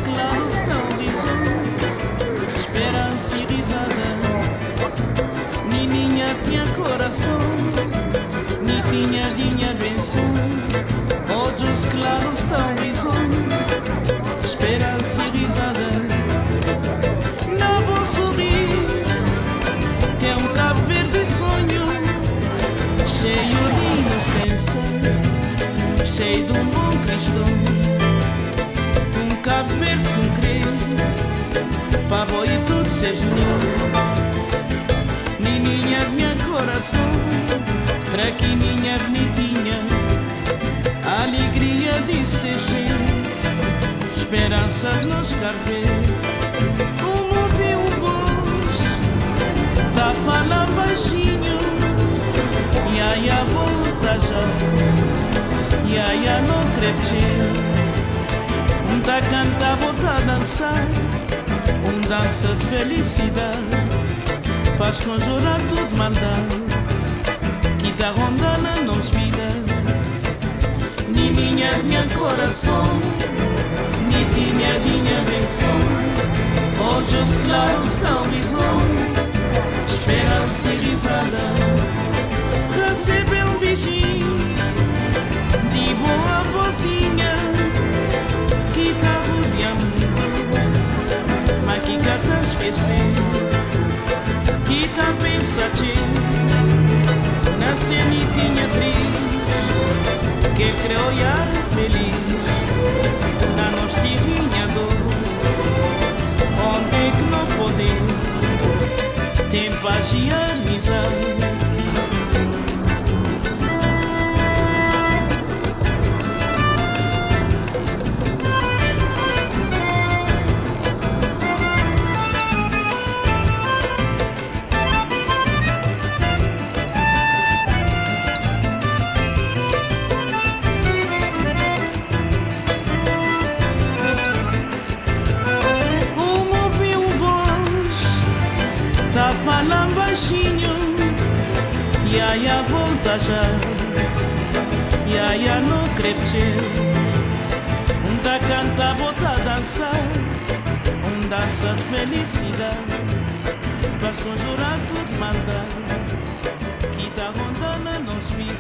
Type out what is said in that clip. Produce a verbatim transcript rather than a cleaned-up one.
claros da horizonte, esperança e risada. Nininha tinha coração, ni tinha dinha benção. Olhos claros da horizonte, esperança e risada. Na bom sorriso tem um Cabo Verde sonho, cheio de inocência, cheio de um bom cristão. Um Cabo Verde com crer, para boi e tudo seja lindo. Nininha, minha coração, traquininha bonitinha, alegria de ser gente, esperança de nos carver. Como ouvi um voz, tá falando baixinho, e aí a volta já, e aí a não crepe. Um tá cantar, volta a dançar, um dança de felicidade, faz conjurar tudo maldade, que tá rondando nos vida. Nininha, minha coração, ni tinha dinha benção. Olhos claros da horizonte, esperança e risada. Recebe um beijinho de boa vozinha, que tá rodeando, mas que cá tá esquecendo, que tá pensativo, na cenitinha triste, que creu olhar feliz, na nostrinha doce, onde é que não poder, tem paz e amizade. Tá falando baixinho, e aí a volta já, e aí a não crepe. Um tá cantar, bota a dançar, um dança de felicidade, faz conjurar tudo maldade, que tá rondando nos vidas.